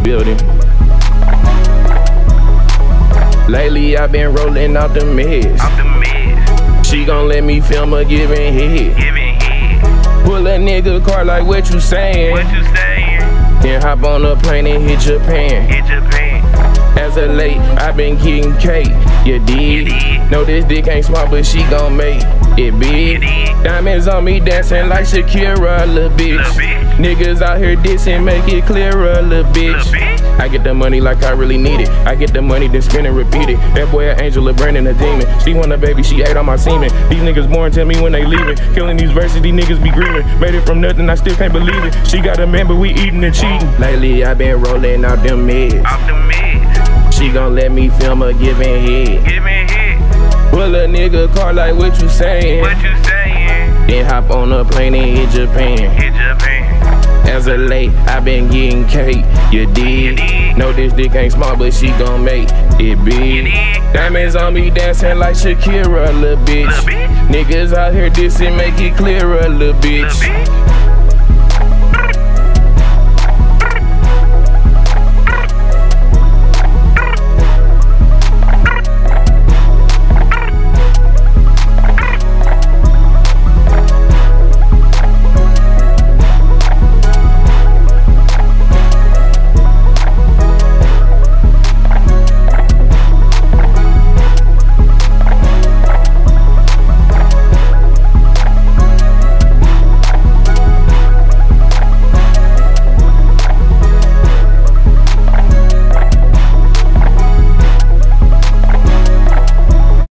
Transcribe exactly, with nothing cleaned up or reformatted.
building. Lately I been rolling out the meds. Off the meds. She gon' let me film her giving head. Giving head. Pull a nigga car like what you saying. What you saying? Then hop on a plane and hit Japan. Hit Japan. As of late, I been getting cake. You dig? You dig? Know this dick ain't small, but she gon' make it big. You dig? Diamonds on me dancing like Shakira, little bitch. Little bitch. Niggas out here dissing, make it clearer, little bitch. Little bitch. I get the money like I really need it. I get the money, then spin and repeat it. That boy an angel, a Brandon, a demon. She want a baby, she ate on my semen. These niggas born, tell me when they leaving. Killing these verses, these niggas be grieving. Made it from nothing, I still can't believe it. She got a man, but we eating and cheating. Lately I been rolling out them meds. Off the meds. She gon' let me film her giving head. Giving head. Pull a nigga car like what you saying. What you saying? Then hop on a plane and hit Japan. Hit Japan. As of late, I been getting cake. You dig? You dig? Know this dick ain't small, but she gon' make it big. You dig? Diamonds on me dancing like Shakira, little bitch. Little bitch. Niggas out here dissing, make it clearer, little bitch. Little bitch.